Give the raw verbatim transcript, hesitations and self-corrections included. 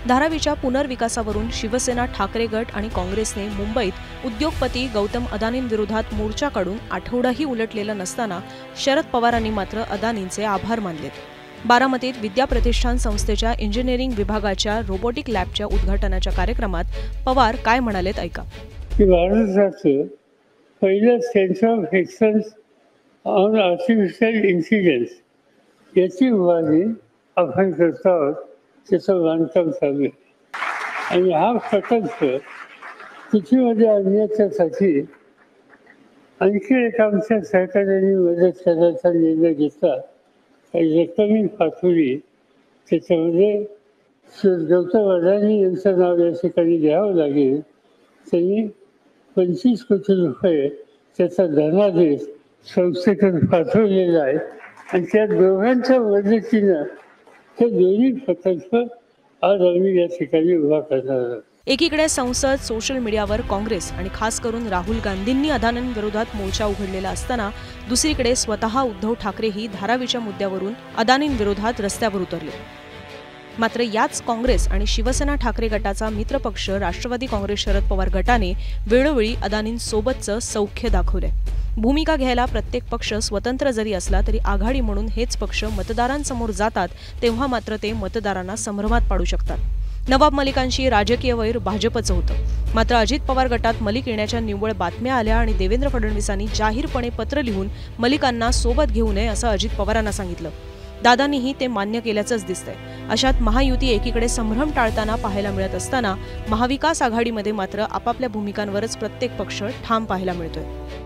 धारावीच्या पुनर्विकासावरून शिवसेना, ठाकरे गट आणि काँग्रेसने मुंबईत उद्योगपती गौतम अदानींविरोधात मोर्चा काढून आठवडाही उलटलेला नसताना शरद पवारांनी मात्र अदानींचे आभार मानलेत. बारामतीत विद्या प्रतिष्ठान संस्थेच्या इंजिनिअरिंग विभागाच्या रोबोटिक लॅबच्या उद्घाटनाच्या कार्यक्रमात पवार काय म्हणालेत ऐका. की भारताचं पहिलं centre of excellence on artificial intelligence याची उभारणी आपण करतो आहोत. त्याचं बांधकाम चालू आहे आणि हा प्रकल्प पृथ्वीमध्ये आणण्याच्यासाठी आणखी एक आमच्या सहकार्याने मदत करायचा निर्णय घेतला. काही रक्कमी पाठवली. त्याच्यामध्ये गौतम अदानी यांचं नाव या ठिकाणी घ्यावं लागेल. त्यांनी पंचवीस कोटी रुपये त्याचा धनादेश संस्थेकडे पाठवलेला आहे आणि त्या दोघांच्या मदतीनं हे दोन्ही प्रकल्प आज आम्ही या ठिकाणी उभा करणार आहोत. एकीकडे संसद, सोशल मीडियावर काँग्रेस आणि खास करून राहुल गांधींनी अदानींविरोधात मोर्चा उघडलेला असताना दुसरीकडे स्वतः उद्धव ठाकरेही धारावीच्या मुद्द्यावरून अदानींविरोधात रस्त्यावर उतरले. मात्र याच काँग्रेस आणि शिवसेना ठाकरे गटाचा मित्रपक्ष राष्ट्रवादी काँग्रेस शरद पवार गटाने वेळोवेळी अदानींसोबतचं सौख्य दाखवलंय. भूमिका घ्यायला प्रत्येक पक्ष स्वतंत्र जरी असला तरी आघाडी म्हणून हेच पक्ष मतदारांसमोर जातात तेव्हा मात्र ते मतदारांना संभ्रमात पाडू शकतात. नवाब मलिकांशी राजकीय वैर भाजपचं होतं. मात्र अजित पवार गटात मलिक येण्याच्या निव्वळ बातम्या आल्या आणि देवेंद्र फडणवीसांनी जाहीरपणे पत्र लिहून मलिकांना सोबत घेऊ नये असं अजित पवारांना सांगितलं. दादांनीही ते मान्य केल्याचंच दिसतंय. अशात महायुती एकीकडे संभ्रम टाळताना पाहायला मिळत असताना महाविकास आघाडीमध्ये मात्र आपापल्या भूमिकांवरच प्रत्येक पक्ष ठाम पाहायला मिळतोय.